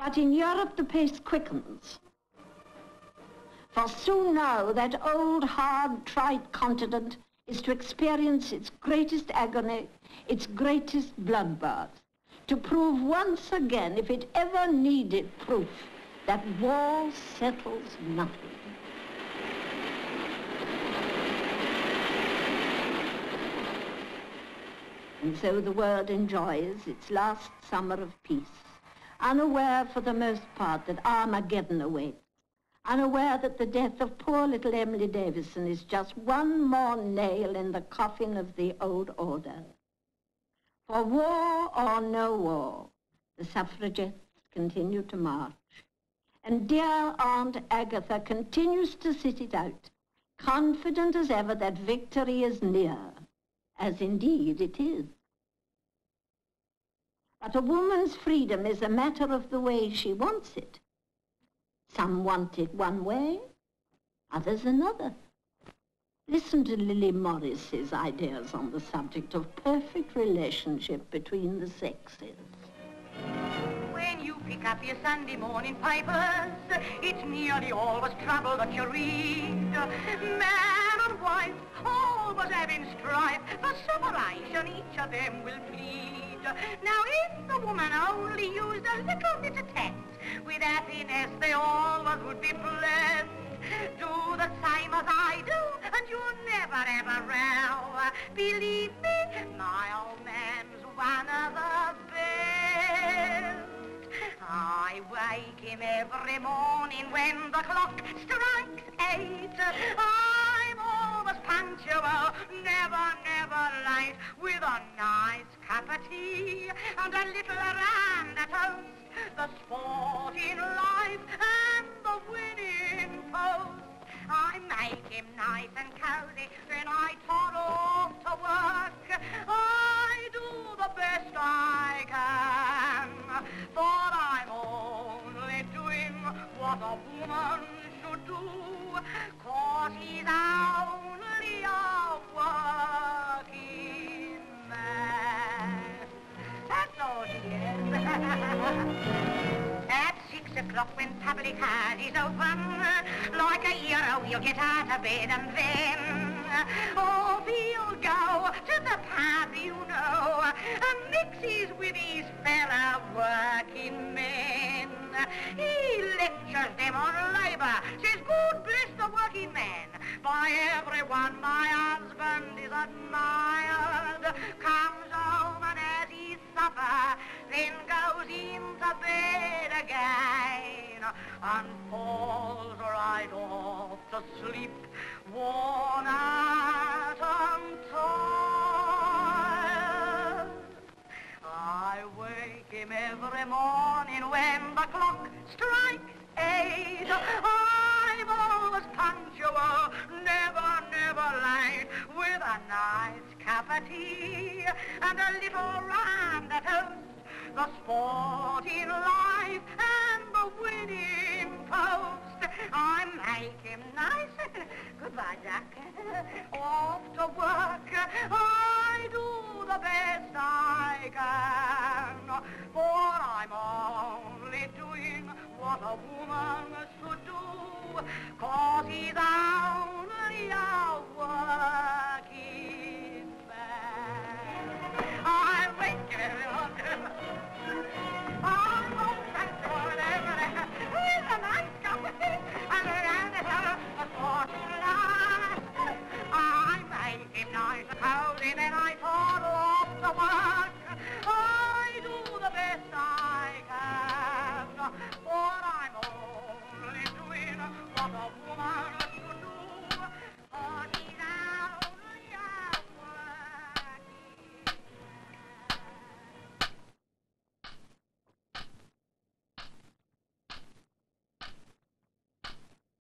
But in Europe the pace quickens. For soon now that old, hard, tried continent is to experience its greatest agony, its greatest bloodbath, to prove once again, if it ever needed proof, that war settles nothing. And so the world enjoys its last summer of peace, unaware for the most part that Armageddon awaits, unaware that the death of poor little Emily Davison is just one more nail in the coffin of the old order. For war or no war, the suffragettes continue to march, and dear Aunt Agatha continues to sit it out, confident as ever that victory is near, as indeed it is. But a woman's freedom is a matter of the way she wants it. Some want it one way, others another. Listen to Lily Morris's ideas on the subject of perfect relationship between the sexes. When you pick up your Sunday morning papers, it's nearly always trouble that you read. Man and wife always having strife, for separation each of them will plead. Now if the woman only used a little bit of tact, with happiness they always would be blessed. Do the same as I do, and you'll never ever row. Believe me, my old man's one of the best. I wake him every morning when the clock strikes 8. I'm always punctual, never, never late, with a nice cup of tea and a little round to toast. The sport in life and the winning post. I make him nice and cozy, then I toddle off to work. I do the best I can, but I'm only doing what a woman should do, 'cause he's only a working man. That's all he is. At 6 o'clock when public house is open, like a hero you'll get out of bed and then off he'll go to the pub, you know, and mixes with his fellow working men. He lectures them on labour, says God bless the working man. By everyone my husband is admired, comes home and has his supper, then goes into bed again and falls right off to sleep, worn out and tired. I wake him every morning when the clock strikes 8. I'm always punctual, never, never late, with a nice cup of tea and a little round to toast. The sport in life and the winning post. I make him nice. Goodbye, Jack. Off to work. I do the best I can, for I'm only doing what a woman should do, 'cause he's only a working man. I wake him up. I make him nice and cozy, then I toddle off to work.